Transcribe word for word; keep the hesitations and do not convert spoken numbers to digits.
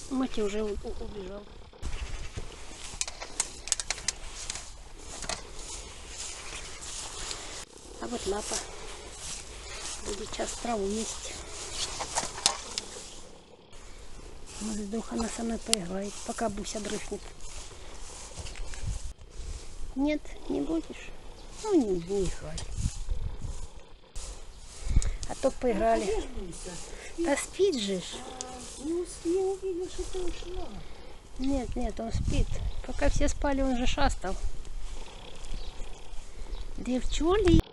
Мати уже убежал. А вот лапа будет сейчас траву есть. Вздох, она со мной поиграет, пока Буся дрыхнет. Нет, не будешь? Ну, не, не играй. А то поиграли. Да спит же. Не увидел, что ты ушла. Нет, нет, он спит. Пока все спали, он же шастал. Девчули.